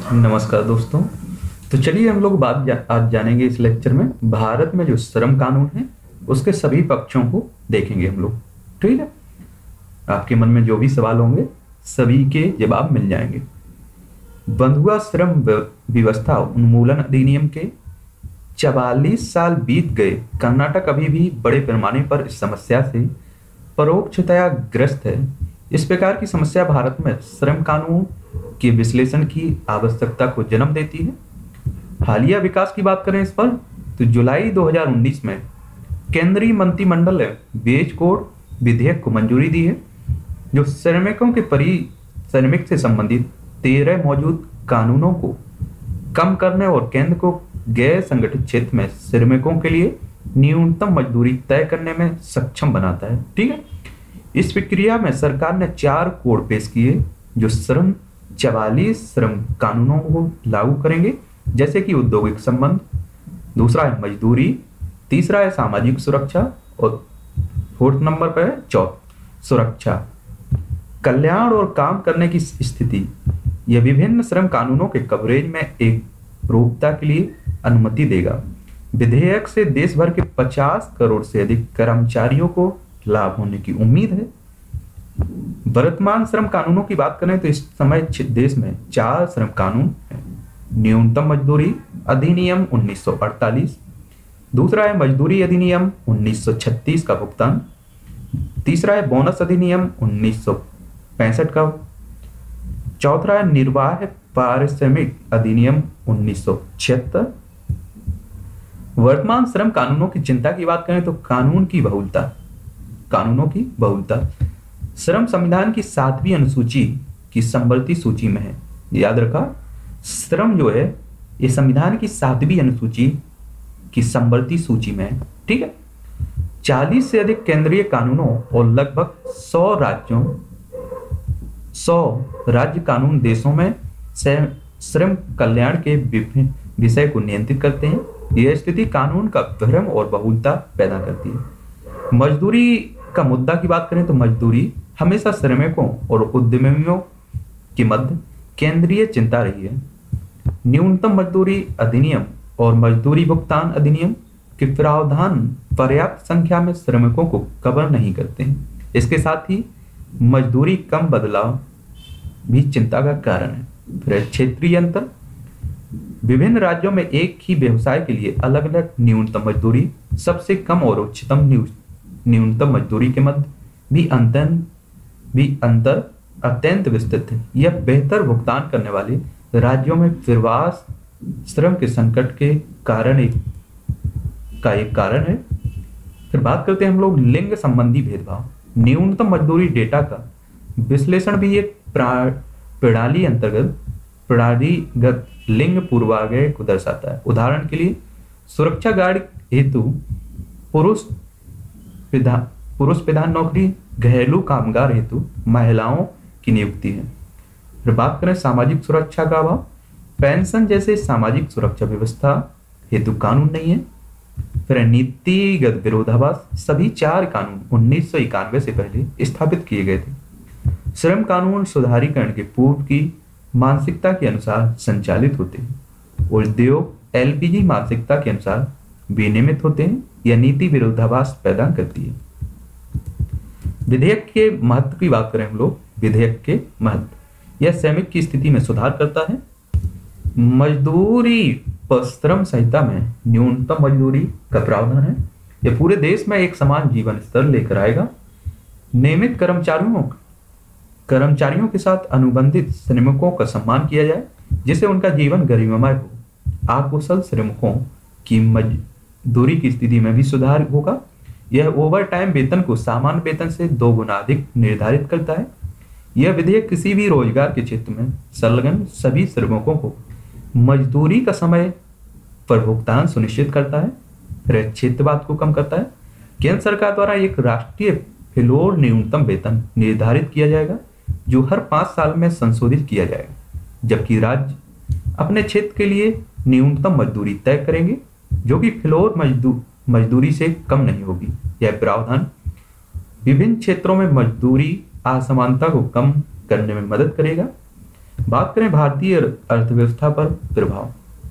नमस्कार दोस्तों। तो चलिए हम लोग आज जानेंगे इस लेक्चर में भारत में जो श्रम कानून है उसके सभी पक्षों को देखेंगे हम लोग। ठीक है, आपके मन में जो भी सवाल होंगे सभी के जवाब मिल जाएंगे। बंधुआ श्रम व्यवस्था उन्मूलन अधिनियम के 44 साल बीत गए। कर्नाटक अभी भी बड़े पैमाने पर इस समस्या से परोक्षतया ग्रस्त है। इस प्रकार की समस्या भारत में श्रम कानून के विश्लेषण की आवश्यकता को जन्म देती है। हालिया विकास की बात करें इस पर, तो जुलाई 2019 में केंद्रीय मंत्रिमंडल ने वेज कोड विधेयक को मंजूरी दी है, जो श्रमिकों के श्रमिक से संबंधित 13 मौजूद कानूनों को कम करने और केंद्र को गैर संगठित क्षेत्र में श्रमिकों के लिए न्यूनतम मजदूरी तय करने में सक्षम बनाता है। ठीक है, इस प्रक्रिया में सरकार ने 4 कोड पेश किए जो 44 श्रम कानूनों को लागू करेंगे, जैसे कि औद्योगिक संबंध, दूसरा है मजदूरी, तीसरा है सामाजिक सुरक्षा और 4th नंबर पर है सुरक्षा, कल्याण और काम करने की स्थिति। यह विभिन्न श्रम कानूनों के कवरेज में एक रूपता के लिए अनुमति देगा। विधेयक से देश भर के 50 करोड़ से अधिक कर्मचारियों को लाभ होने की उम्मीद है। वर्तमान श्रम कानूनों की बात करें तो इस समय देश में 4 श्रम कानून हैं। न्यूनतम मजदूरी अधिनियम 1948, दूसरा है मजदूरी अधिनियम 1936 का भुगतान, तीसरा है बोनस अधिनियम 1965 का, चौथा है निर्वाह पारिश्रमिक अधिनियम 1976। वर्तमान श्रम कानूनों की चिंता की बात करें तो कानूनों की बहुलता श्रम संविधान की 7वीं अनुसूची की संवर्ती सूची में है। याद रखा, श्रम जो है ये संविधान की 7वीं अनुसूची की संवर्ती सूची में है। ठीक है, 40 से अधिक केंद्रीय कानूनों और लगभग 100 राज्य कानून देशों में श्रम कल्याण के विषय को नियंत्रित करते हैं। यह स्थिति कानून का भ्रम और बहुलता पैदा करती है। मजदूरी का मुद्दा की बात करें तो मजदूरी हमेशा श्रमिकों और उद्यमियों के मध्य केंद्रीय चिंता रही है। न्यूनतम मजदूरी अधिनियम और मजदूरी भुगतान अधिनियम के प्रावधान पर्याप्त संख्या में श्रमिकों को कवर नहीं करते हैं। इसके साथ ही मजदूरी कम बदलाव भी चिंता का कारण है। फिर क्षेत्रीय अंतर, विभिन्न राज्यों में एक ही व्यवसाय के लिए अलग अलग न्यूनतम मजदूरी, सबसे कम और उच्चतम न्यूनतम मजदूरी के मध्य भी अंतर अत्यंत विस्तृत है। यह बेहतर भुगतान करने वाले राज्यों में प्रवास श्रम के संकट के कारण एक कारण है। फिर बात करते हैं हम लोग लिंग संबंधी भेदभाव। न्यूनतम मजदूरी डेटा का विश्लेषण भी एक प्रणालीगत लिंग पूर्वाग्रह को दर्शाता है। उदाहरण के लिए सुरक्षा गार्ड हेतु पुरुष प्रधान नौकरी, घरेलू कामगार हेतु महिलाओं की नियुक्ति है। फिर बात करें सामाजिक सुरक्षा का अभाव, पेंशन जैसे सामाजिक सुरक्षा व्यवस्था हेतु कानून नहीं है। फिर नीतिगत विरोधाभास, सभी 4 कानून 1991 से पहले स्थापित किए गए थे। श्रम कानून सुधारीकरण के पूर्व की मानसिकता के अनुसार संचालित होते हैं। उद्योग एलपीजी मानसिकता के अनुसार विनियमित होते हैं। यह नीति विरोधाभास पैदा करती है। विधेयक के महत्व की बात करें हम लोग, विधेयक के महत्व, यह श्रमिक की स्थिति में सुधार करता है। मजदूरी पर श्रम संहिता में न्यूनतम मजदूरी का प्रावधान है। यह पूरे देश में एक समान जीवन स्तर लेकर आएगा। नियमित कर्मचारियों के साथ अनुबंधित श्रमिकों का सम्मान किया जाए, जिससे उनका जीवन गरिमामय हो। अकुशल श्रमिकों की मजदूरी की स्थिति में भी सुधार होगा। यह ओवर टाइम वेतन को सामान्य वेतन से 2 गुना अधिक निर्धारित करता है। यह विधेयक किसी भी रोजगार के क्षेत्र में संलग्न सभी श्रमिकों को मजदूरी का समय पर भुगतान सुनिश्चित करता है। फिर क्षेत्रवाद को कम करता है। केंद्र सरकार द्वारा एक राष्ट्रीय फ्लोर न्यूनतम वेतन निर्धारित किया जाएगा, जो हर 5 साल में संशोधित किया जाएगा, जबकि राज्य अपने क्षेत्र के लिए न्यूनतम मजदूरी तय करेंगे, जो कि फ्लोर मजदूरी से कम नहीं होगी। यह प्रावधान विभिन्न क्षेत्रों में मजदूरी असमानता को कम करने में मदद करेगा। बात करें भारतीय अर्थव्यवस्था पर प्रभाव।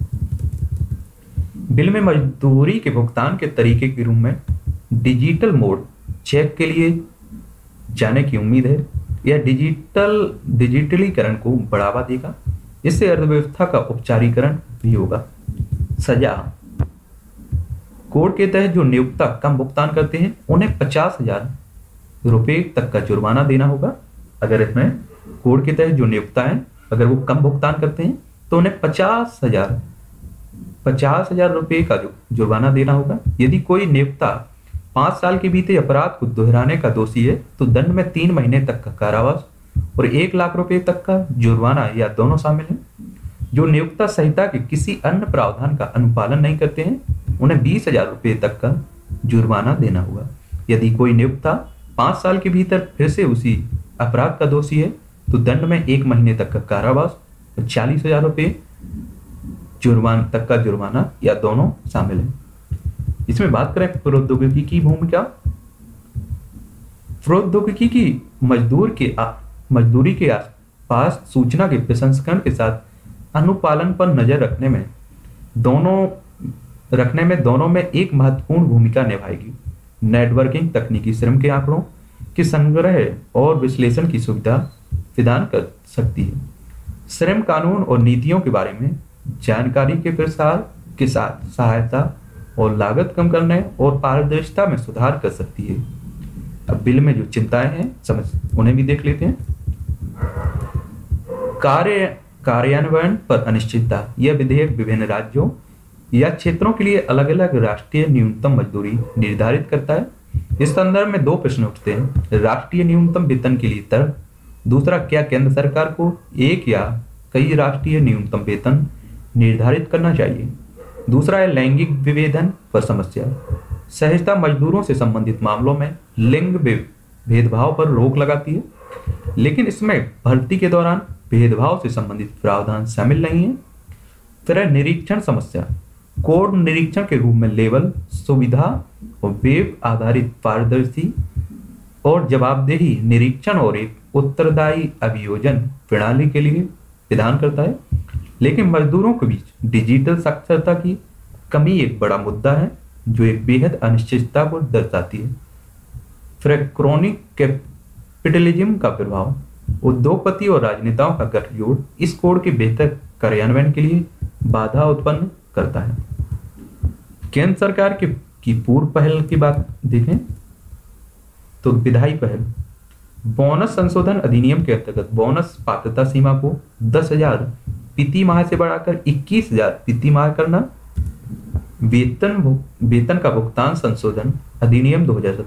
बिल में मजदूरी के भुगतान के तरीके के रूप में डिजिटल मोड चेक के लिए जाने की उम्मीद है। यह डिजिटलीकरण को बढ़ावा देगा। इससे अर्थव्यवस्था का औपचारीकरण भी होगा। सजा। कोड के तहत जो नियोक्ता कम भुगतान करते हैं उन्हें 50,000 रुपए तक का जुर्माना देना होगा। अगर इसमें कोड के तहत जो नियोक्ता है अगर वो कम भुगतान करते हैं तो उन्हें 50,000 रुपए का जुर्माना देना होगा। यदि कोई नियोक्ता 5 साल के भीतर अपराध को दोहराने का दोषी है तो दंड में 3 महीने तक का कारावास और 1 लाख रुपए तक का जुर्माना या दोनों शामिल है। जो नियोक्ता संहिता के किसी अन्य प्रावधान का अनुपालन नहीं करते हैं उन्हें 20,000 रुपए तक का जुर्माना देना होगा। यदि कोई नियोक्ता 5 साल के भीतर फिर से उसी अपराध का दोषी है तो दंड में 1 महीने तक का कारावास और 40,000 रुपए तक का जुर्माना या दोनों शामिल है। इसमें बात करें प्रौद्योगिकी की भूमिका। प्रौद्योगिकी की मजदूरी के आसपास सूचना के प्रसंस्करण के साथ अनुपालन पर नजर रखने में दोनों में एक महत्वपूर्ण भूमिका निभाएगी। नेटवर्किंग तकनीकी श्रम के आंकड़ों के संग्रह और विश्लेषण की सुविधा प्रदान कर सकती है। श्रम कानून और नीतियों के बारे में जानकारी के प्रसार के साथ सहायता और लागत कम करने और पारदर्शिता में सुधार कर सकती है। अब बिल में जो चिंताएं हैं उन्हें भी देख लेते हैं। कार्यान्वयन पर अनिश्चितता। यह विधेयक विभिन्न राज्यों या क्षेत्रों के लिए अलग अलग राष्ट्रीय न्यूनतम मजदूरी निर्धारित करता है। इस संदर्भ में 2 प्रश्न उठते हैं। राष्ट्रीय न्यूनतम वेतन के लिए तर्क। दूसरा, क्या केंद्र सरकार को एक या कई राष्ट्रीय न्यूनतम वेतन निर्धारित करना चाहिए। दूसरा है लैंगिक विभेदन पर समस्या। सहजता मजदूरों से संबंधित मामलों में लिंग भेदभाव पर रोक लगाती है, लेकिन इसमें भर्ती के दौरान भेदभाव से संबंधित प्रावधान शामिल नहीं है। फिर है निरीक्षण समस्या। कोड निरीक्षण के रूप में लेवल, सुविधा और वेब आधारित पारदर्शी और जवाबदेही निरीक्षण और एक उत्तरदायी अभियोजन प्रणाली के लिए प्रदान करता है। लेकिन मजदूरों के बीच डिजिटल साक्षरता की कमी एक बड़ा मुद्दा है जो एक बेहद अनिश्चितता को दर्शाती है। फिर क्रोनिक कैपिटलिज्म का प्रभाव। उद्योगपति और राजनेताओं का गठजोड़ इस कोड के बेहतर कार्यान्वयन के लिए बाधा उत्पन्न करता है। केंद्र सरकार की पूर्व पहल की बात देखें तो विधायी पहल। बोनस संशोधन अधिनियम के अंतर्गत बोनस पात्रता सीमा को 10,000 प्रति माह से बढ़ाकर 21,000 प्रति माह करना। वेतन का भुगतान संशोधन अधिनियम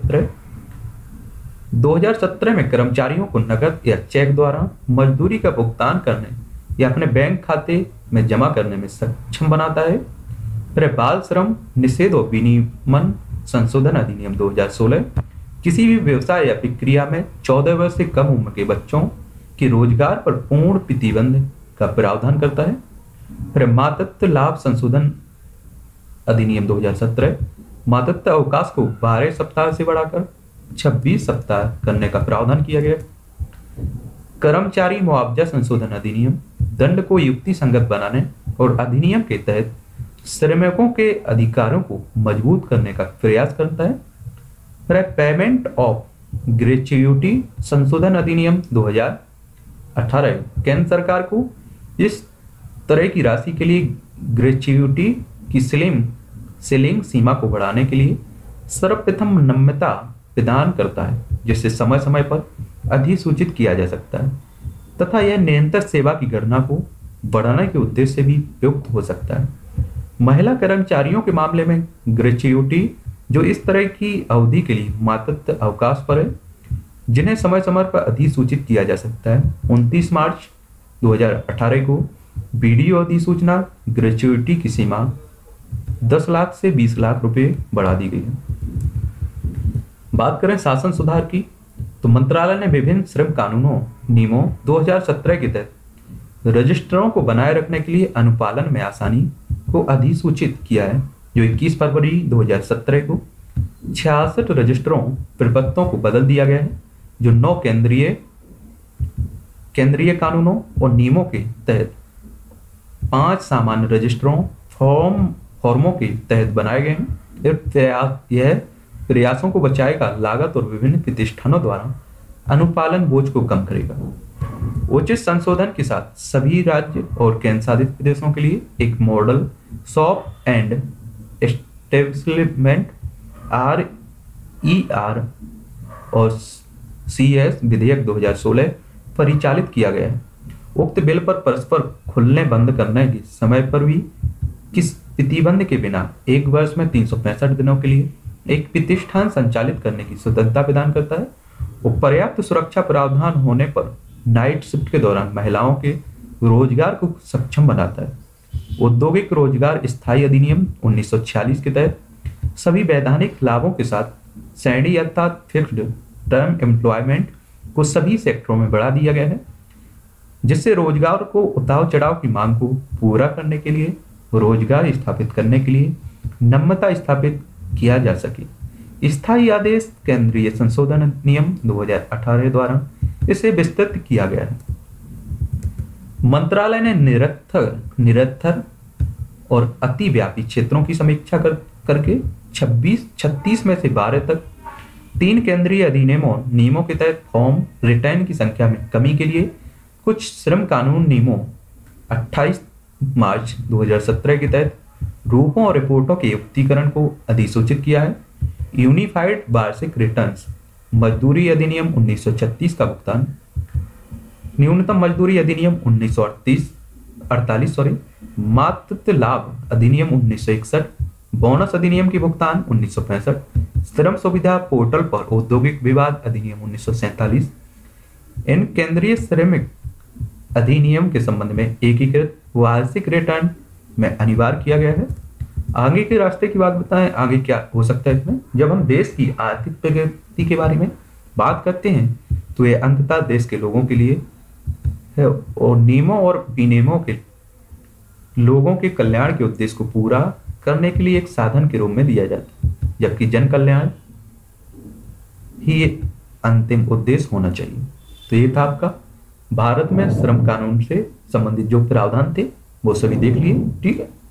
2017 में कर्मचारियों को नकद या चेक द्वारा मजदूरी का भुगतान करने या अपने बैंक खाते में जमा करने में सक्षम बनाता है। फिर बाल श्रम निषेध और विनियमन संशोधन अधिनियम 2016 किसी भी व्यवसाय या प्रक्रिया में 14 वर्ष से कम उम्र के बच्चों के रोजगार पर पूर्ण प्रतिबंध का प्रावधान करता है। फिर मातृत्व लाभ संशोधन अधिनियम 2017 मातृत्व अवकाश को 12 सप्ताह से बढ़ाकर 26 सप्ताह करने का प्रावधान किया गया। कर्मचारी मुआवजा संशोधन अधिनियम दंड को युक्ति संगत बनाने और अधिनियम के तहत श्रमिकों के अधिकारों को मजबूत करने का प्रयास करता है। फिर पेमेंट ऑफ ग्रेच्युटी संशोधन अधिनियम 2018 केंद्र सरकार को इस तरह की राशि के लिए ग्रेच्युटी की सीलिंग सीमा को बढ़ाने के लिए सर्वप्रथम नम्यता प्रदान करता है, जिससे समय समय पर अधिसूचित किया जा सकता है तथा यह निरंतर सेवा की गणना को बढ़ाने के उद्देश्य से भी प्रयुक्त हो सकता है। महिला कर्मचारियों के मामले में ग्रेच्युटी जो इस तरह की अवधि के लिए मातृत्व अवकाश पर है, जिन्हें समय समय पर अधिसूचित किया जा सकता है। 29 मार्च 2018 को वीडियो अधिसूचना ग्रेच्युटी की सीमा 10 लाख से 20 लाख रुपए बढ़ा दी गई है। बात करें शासन सुधार की तो मंत्रालय ने विभिन्न श्रम कानूनों नियमों 2017 के तहत रजिस्ट्रारों को बनाए रखने के लिए अनुपालन में आसानी को अधिसूचित किया है, जो 21 फरवरी 2017 को 66 रजिस्ट्रारों प्रपत्रों को बदल दिया गया है, जो 9 केंद्रीय केंद्रीय कानूनों और नियमों के तहत 5 सामान्य रजिस्टरों फॉर्मों के तहत बनाए गए हैं। यह प्रयासों को बचाएगा, लागत और विभिन्न प्रतिष्ठानों द्वारा अनुपालन बोझ को कम करेगा। उचित संशोधन के साथ सभी राज्य और केंद्र शासित प्रदेशों के लिए एक model shop and establishment RER और CS विधेयक 2016 परिचालित किया गया है। उक्त बिल पर परस्पर खुलने बंद करने के समय पर भी किस प्रतिबंध के बिना 1 वर्ष में 365 दिनों के लिए एक प्रतिष्ठान संचालित करने की स्वतंत्रता प्रदान करता है और पर्याप्त सुरक्षा प्रावधान होने पर नाइट शिफ्ट के दौरान महिलाओं के रोजगार को सक्षम बनाता है। औद्योगिक रोजगार स्थायी अधिनियम 1946 के तहत सभी वैधानिक लाभों के साथ श्रेणी अर्थात फिक्स्ड टर्म एम्प्लॉयमेंट को सभी सेक्टरों में बढ़ा दिया गया है, जिससे रोजगार को उतार चढ़ाव की मांग को पूरा करने के लिए रोजगार स्थापित करने के लिए नम्यता स्थापित किया जा सके। स्थायी आदेश केंद्रीय संशोधन नियम 2018 द्वारा इसे विस्तृत किया गया है। मंत्रालय ने निरर्थक और अतिव्यापी क्षेत्रों की समीक्षा करके 36 में से 12 तक 3 केंद्रीय अधिनियमों नियमों के तहत फॉर्म रिटर्न की संख्या में कमी के लिए कुछ श्रम कानून नियमों 28 मार्च 2017 के तहत रूपों और रिपोर्टों के युक्तिकरण को अधिसूचित किया है। यूनिफाइड वार्षिक रिटर्न्स, मजदूरी अधिनियम 1936 का भुगतान, न्यूनतम मजदूरी अधिनियम 1948 मातृत्व लाभ अधिनियम 1961, बोनस अधिनियम की भुगतान 1965, श्रम सुविधा पोर्टल पर औद्योगिक विवाद अधिनियम 1947। इन केंद्रीय श्रमिक अधिनियम के संबंध में एकीकृत वार्षिक रिटर्न में अनिवार्य किया गया है। आगे के रास्ते की बात बताएं, आगे क्या हो सकता है इसमें। जब हम देश की आर्थिक प्रगति के बारे में बात करते हैं तो यह अंततः देश के लोगों के लिए है और नियमों और विनियमों के लोगों के कल्याण के उद्देश्य को पूरा करने के लिए एक साधन के रूप में दिया जाता है, जबकि जन कल्याण ही अंतिम उद्देश्य होना चाहिए। तो ये था आपका भारत में श्रम कानून से संबंधित जो प्रावधान थे वो सभी देख लिए। ठीक है।